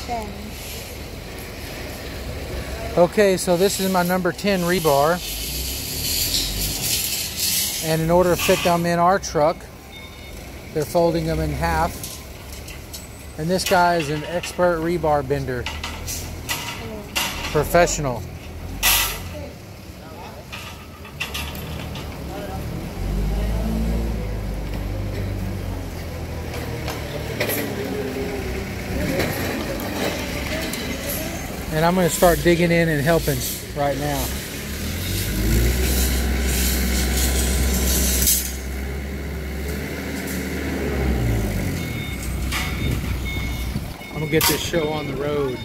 10. Okay, so this is my number 10 rebar. And in order to fit them in our truck, they're folding them in half. And this guy is an expert rebar bender. Professional. And I'm going to start digging in and helping right now. I'm going to get this show on the road.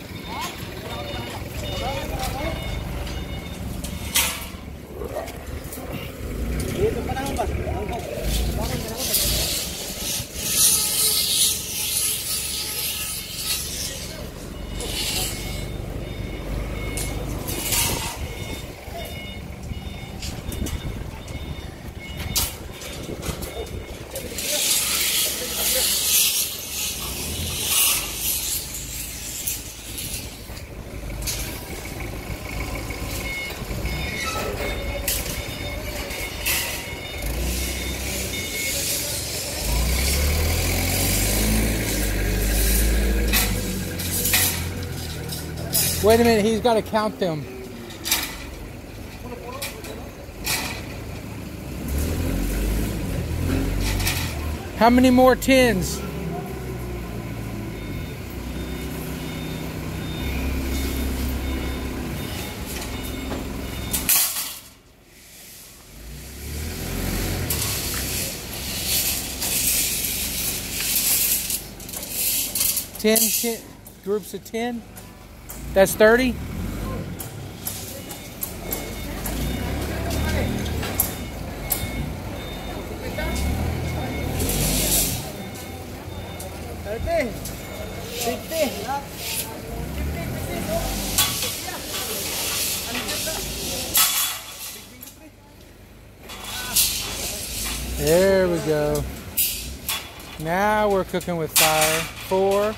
Wait a minute, he's got to count them. How many more tins? Ten groups of 10? That's 30? There we go. Now we're cooking with fire. 4.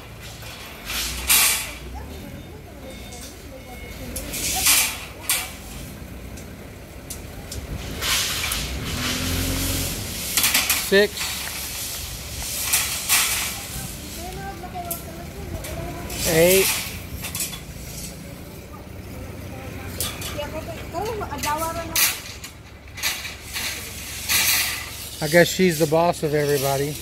6. 8. I guess she's the boss of everybody.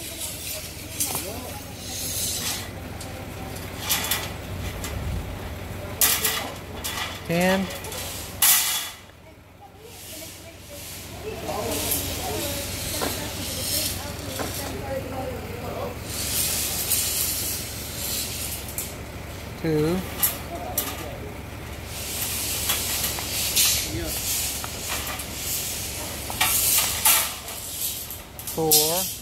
10. 2. 4.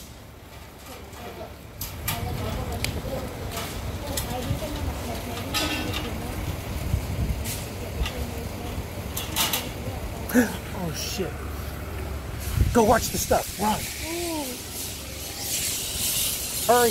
'Oh shit. Go watch the stuff. Run. Hurry.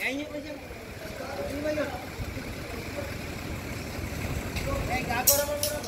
Gago naman mo.